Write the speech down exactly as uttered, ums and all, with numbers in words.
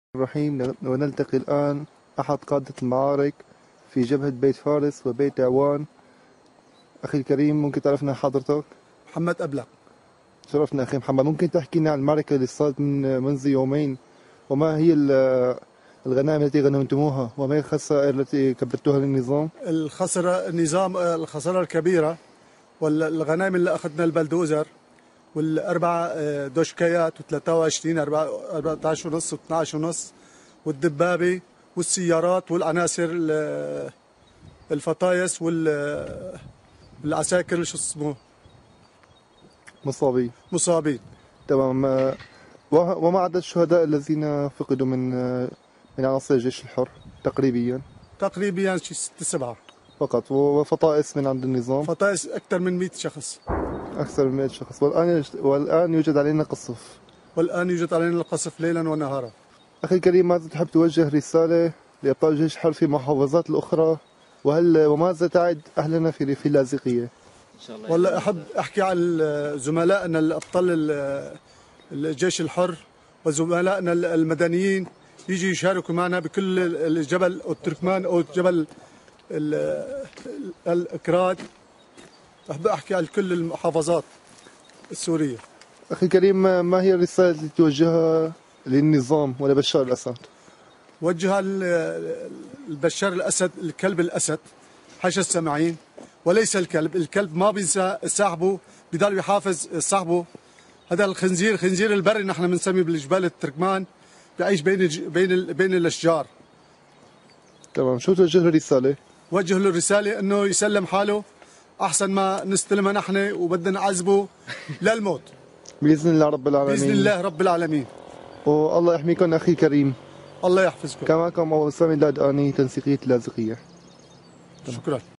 الرحيم. ونلتقي الآن أحد قادة المعارك في جبهة بيت فارس وبيت عوان. أخي الكريم، ممكن تعرفنا حضرتك؟ محمد أبلق. شرفنا أخي محمد. ممكن تحكي لنا عن المعركة اللي صارت من منذ يومين، وما هي الغنائم التي غنمتموها وما هي الخسائر التي كبدتوها للنظام؟ الخسارة النظام الخسارة الكبيرة والغنائم اللي أخذنا البلدوزر والأربع دوشكيات وثلاثة وعشرين أربعة عشر ونص واثني عشر ونص والدبابة والسيارات والعناصر الفطايس والعساكر شو اسمه مصابين مصابين. تمام. وما عدد الشهداء الذين فقدوا من من عناصر الجيش الحر تقريبيا؟ تقريبا شي ستة سبعة فقط. وفطائس من عند النظام؟ فطائس أكثر من مئة شخص. أكثر من مئة شخص. والآن والآن يوجد علينا قصف. والآن يوجد علينا القصف ليلا ونهارا. أخي الكريم، ماذا تحب توجه رسالة لأبطال الجيش الحر في المحافظات الأخرى؟ وهل وماذا تعد أهلنا في في اللاذقية؟ إن شاء الله. والله أحب أحكي على زملائنا الأبطال الجيش الحر وزملائنا المدنيين يجي يشاركوا معنا بكل الجبل أو التركمان أو جبل الأكراد. أحب أحكي على كل المحافظات السورية. أخي الكريم، ما هي الرسالة التي توجهها للنظام ولبشار الأسد؟ وجهها لبشار الأسد، الكلب الأسد حش السامعين، وليس الكلب. الكلب ما بينسى صاحبه، بضل يحافظ صاحبه. هذا الخنزير، خنزير البري نحن بنسميه بالجبال التركمان، بيعيش بين بين بين الأشجار. تمام. شو توجه له رسالة؟ وجه له الرسالة إنه يسلم حاله أحسن ما نستلمها نحن وبدنا نعذبه للموت. بإذن الله رب العالمين. بإذن الله رب العالمين. والله يحميكم أخي كريم. الله يحفظكم. كما كان أبو سامي اللادقاني، تنسيقية اللاذقية. شكرا.